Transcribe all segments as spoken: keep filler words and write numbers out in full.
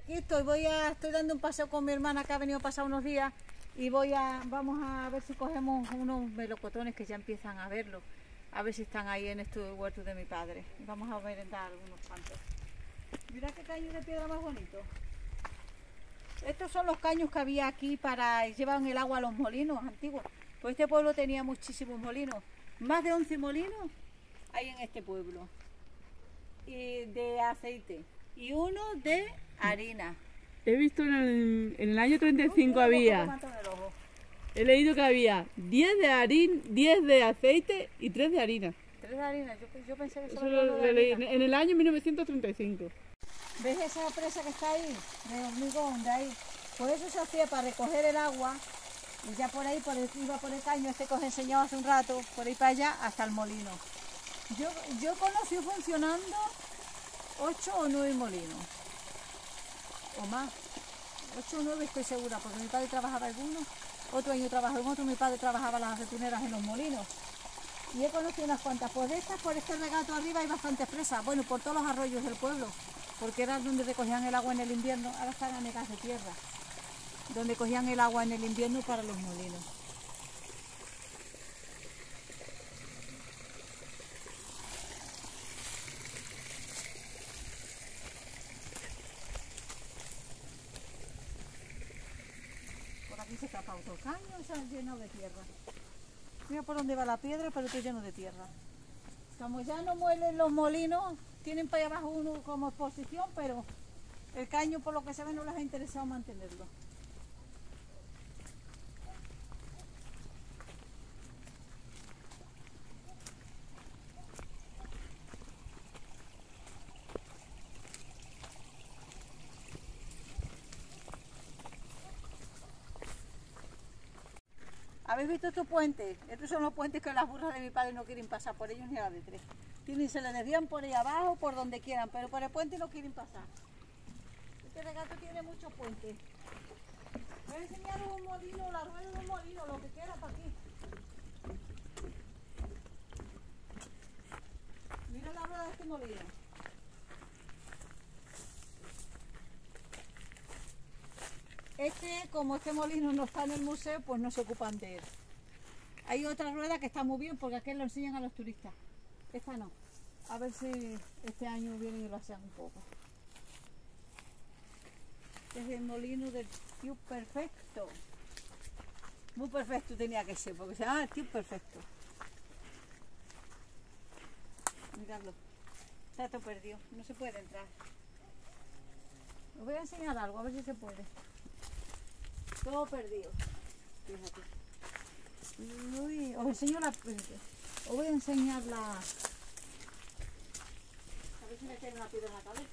Aquí estoy, voy a, estoy dando un paseo con mi hermana que ha venido a pasar unos días y voy a, vamos a ver si cogemos unos melocotones que ya empiezan a verlo, a ver si están ahí en este huerto de mi padre. Vamos a merendar algunos cuantos. Mira qué caño de piedra más bonito. Estos son los caños que había aquí para llevar el agua a los molinos antiguos. Pues este pueblo tenía muchísimos molinos, más de once molinos hay en este pueblo, y de aceite y uno de harina. He visto en el, en el año treinta y cinco había, he leído que había diez de harina, diez de aceite y tres de harina. tres de harina, yo, yo pensé que eso solo lo, lo leí en el año mil novecientos treinta y cinco. ¿Ves esa presa que está ahí, de hormigón, de ahí? Pues eso se hacía para recoger el agua, y ya por ahí por el, iba por el caño, este que os he enseñado hace un rato, por ahí para allá hasta el molino. Yo, yo conocí funcionando ocho o nueve molinos, o más, ocho o nueve estoy segura, porque mi padre trabajaba en uno, otro año trabajaba en otro, mi padre trabajaba las aceituneras en los molinos. Y he conocido unas cuantas, pues de estas, por este regato arriba hay bastantes presas, bueno, por todos los arroyos del pueblo, porque era donde recogían el agua en el invierno, ahora están anegadas de tierra, donde cogían el agua en el invierno para los molinos. Por aquí se tapa otro caño, se ha llenado de tierra. Mira por dónde va la piedra, pero está lleno de tierra. Como ya no muelen los molinos, tienen para allá abajo uno como exposición, pero el caño, por lo que se ve, no les ha interesado mantenerlo. ¿Habéis visto estos puentes? Estos son los puentes que las burras de mi padre no quieren pasar por ellos ni a la de tres. Tienen, se les desvían por ahí abajo, por donde quieran, pero por el puente no quieren pasar. Este regato tiene muchos puentes. Voy a enseñaros un molino, la rueda de un molino, lo que queda para aquí. Mira la rueda de este molino. Este, como este molino no está en el museo, pues no se ocupan de él. Hay otra rueda que está muy bien porque aquí lo enseñan a los turistas. Esta no. A ver si este año vienen y lo hacen un poco. Este es el molino del tío perfecto. Muy perfecto tenía que ser, porque se llama el tío perfecto. Miradlo. Está todo perdido. No se puede entrar. Os voy a enseñar algo, a ver si se puede. Todo perdido. Fíjate. Uy, os enseño la... Os voy a enseñar la... A ver si me cae una piedra en la cabeza.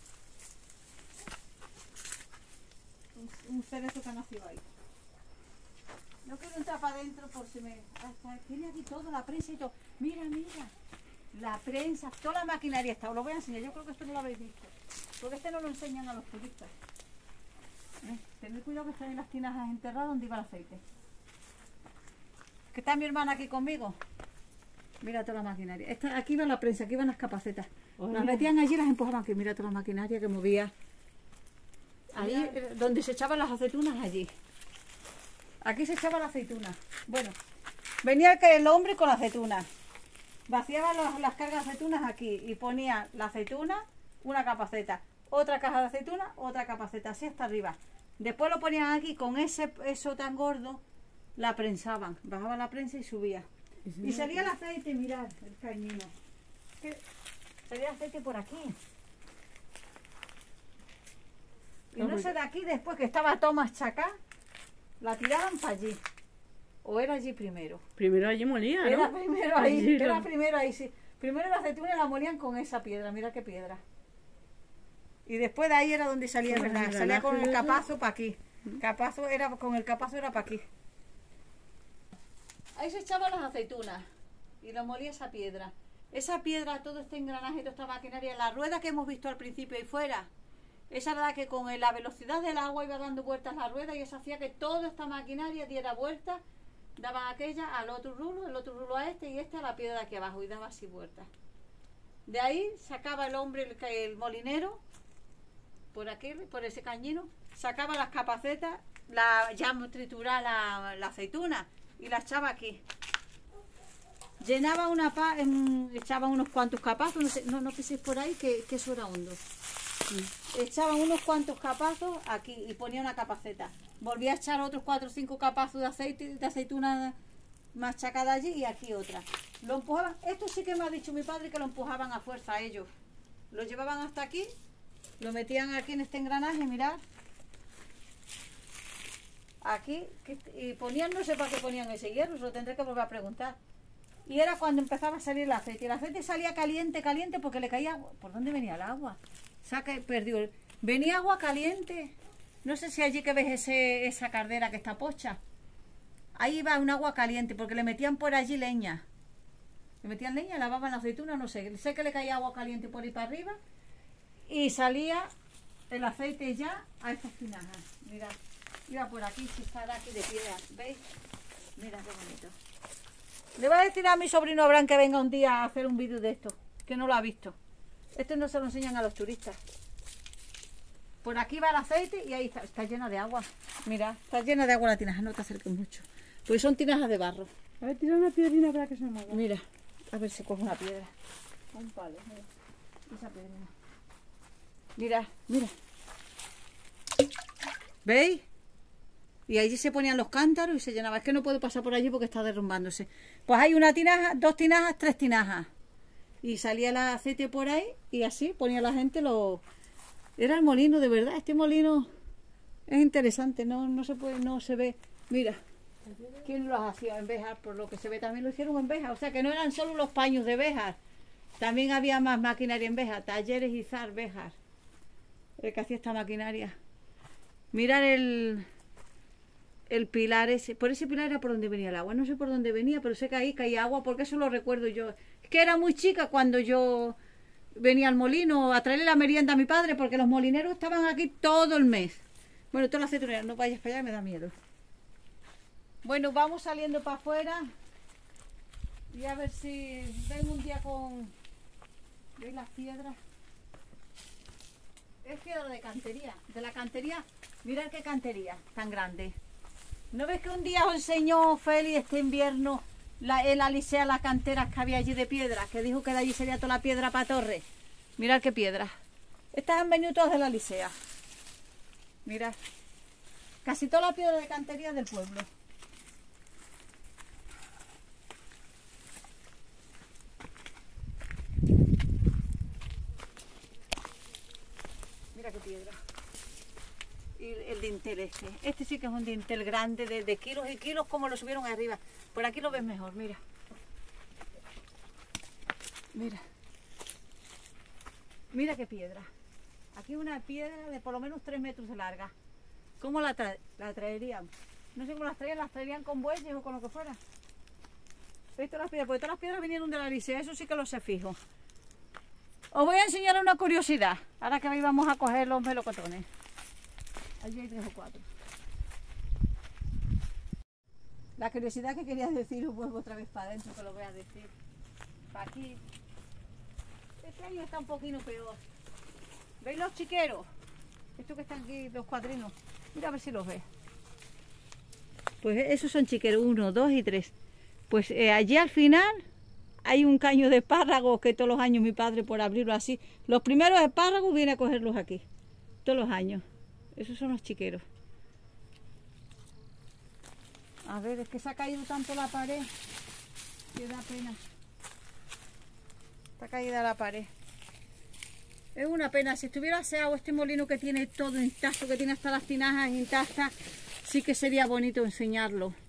Un, un cerezo que ha nacido ahí. No quiero entrar para adentro por si me... Hasta tiene aquí todo, la prensa y todo. Mira, mira. La prensa, toda la maquinaria está. Os lo voy a enseñar. Yo creo que esto no lo habéis visto. Porque este no lo enseñan a los turistas. ¿Eh? Tened cuidado que están en las tinajas enterradas donde iba el aceite. Que está mi hermana aquí conmigo. Mira toda la maquinaria. Esta, aquí va la prensa, aquí van las capacetas. Oye. Las metían allí y las empujaban aquí. Mira toda la maquinaria que movía. Ahí eh, donde se echaban las aceitunas, allí. Aquí se echaba la aceituna. Bueno, venía el hombre con la aceituna. Vaciaba los, las cargas de aceitunas aquí y ponía la aceituna, una capaceta, otra caja de aceituna, otra capaceta, así hasta arriba. Después lo ponían aquí con ese eso tan gordo, la prensaban, bajaba la prensa y subía. Y salía el aceite, mirad el cañino. Salía el aceite por aquí. Y no sé de aquí después que estaba todo machacado, la tiraban para allí. O era allí primero. Primero allí molía, ¿no? Era primero ahí, allí era no. primero ahí, sí. Primero la aceituna la molían con esa piedra, mira qué piedra. Y después de ahí era donde salía, Bueno, ¿verdad? el Salía con el granaje, capazo para aquí. Capazo era, con el capazo era para aquí. Ahí se echaban las aceitunas y lo molía esa piedra. Esa piedra, todo este engranaje, toda esta maquinaria, la rueda que hemos visto al principio ahí fuera, esa era la que con la velocidad del agua iba dando vueltas la rueda y eso hacía que toda esta maquinaria diera vueltas, daba aquella al otro rulo, el otro rulo a este y este a la piedra de aquí abajo y daba así vueltas. De ahí sacaba el hombre, el, el molinero, por aquí, por ese cañino, sacaba las capacetas, la, ya trituraba la, la aceituna y la echaba aquí. Llenaba una pa, en, echaba unos cuantos capazos, no sé, no, no piséis por ahí que, que eso era hondo. Sí. Echaba unos cuantos capazos aquí y ponía una capaceta. Volvía a echar otros cuatro o cinco capazos de aceite, de aceituna machacada allí y aquí otra. Lo empujaban, esto sí que me ha dicho mi padre que lo empujaban a fuerza a ellos. Lo llevaban hasta aquí, lo metían aquí en este engranaje, mirad. Aquí, que, y ponían, no sé para qué ponían ese hierro, se lo tendré que volver a preguntar. Y era cuando empezaba a salir el aceite. Y el aceite salía caliente, caliente, porque le caía agua. ¿Por dónde venía el agua? Saca, perdió. Venía agua caliente. No sé si allí que ves ese, esa caldera que está pocha. Ahí iba un agua caliente, porque le metían por allí leña. Le metían leña, lavaban la aceituna, no sé. Sé que le caía agua caliente por ahí para arriba. Y salía el aceite ya a estas tinajas. Mirad, iba por aquí, si estará aquí de piedra. ¿Veis? Mira qué bonito. Le voy a decir a mi sobrino Abraham que venga un día a hacer un vídeo de esto, que no lo ha visto. Esto no se lo enseñan a los turistas. Por aquí va el aceite y ahí está, está llena de agua. Mira, está llena de agua la tinaja, no te acerques mucho. Pues son tinajas de barro. A ver, tira una piedrina para que se mueva. Mira, a ver si cojo una piedra. Un palo, mira. Esa piedrina. Mira, mira. ¿Veis? Y allí se ponían los cántaros y se llenaba. Es que no puedo pasar por allí porque está derrumbándose. Pues hay una tinaja, dos tinajas, tres tinajas. Y salía el aceite por ahí y así ponía la gente los... Era el molino, de verdad. Este molino es interesante. No, no se puede, no se ve. Mira, ¿quién los hacía en Béjar? Por lo que se ve también lo hicieron en Béjar. O sea que no eran solo los paños de Béjar. También había más maquinaria en Béjar. Talleres Izar Béjar. El que hacía esta maquinaria. Mirar el... El pilar ese, por ese pilar era por donde venía el agua, no sé por dónde venía, pero sé que ahí caía agua, porque eso lo recuerdo yo. Es que era muy chica cuando yo venía al molino a traerle la merienda a mi padre, porque los molineros estaban aquí todo el mes. Bueno, toda la aceitunera, no vayas para allá, me da miedo. Bueno, vamos saliendo para afuera y a ver si vengo un día con... ¿Veis las piedras? Es que de cantería, de la cantería, mirad qué cantería tan grande. ¿No ves que un día os enseñó Feli este invierno la, el Alisea las canteras que había allí de piedra? Que dijo que de allí sería toda la piedra para torre. Mirad qué piedras. Estas han venido todas de la Alisea. Mirad. Casi toda la piedra de cantería del pueblo. Mira qué piedra. Y el dintel este. Este sí que es un dintel grande de, de kilos y kilos, como lo subieron arriba. Por aquí lo ves mejor, mira. Mira. Mira qué piedra. Aquí una piedra de por lo menos tres metros de larga. ¿Cómo la, tra la traerían? No sé cómo las traían, las traerían con bueyes o con lo que fuera. ¿Veis todas las piedras? Porque todas las piedras vinieron de la Alisea, eso sí que lo sé fijo. Os voy a enseñar una curiosidad, ahora que íbamos a coger los melocotones. Allí hay tres o cuatro. La curiosidad que quería decir, os vuelvo otra vez para adentro, que lo voy a decir. Para aquí. Este año está un poquito peor. ¿Veis los chiqueros? Estos que están aquí, los cuadrinos. Mira a ver si los ves. Pues esos son chiqueros, uno, dos y tres. Pues eh, allí al final hay un caño de espárragos que todos los años mi padre, por abrirlo así, los primeros espárragos viene a cogerlos aquí. Todos los años. Esos son los chiqueros. A ver, es que se ha caído tanto la pared que da pena. Está caída la pared. Es una pena. Si estuviera aseado este molino que tiene todo intacto, que tiene hasta las tinajas intactas, sí que sería bonito enseñarlo.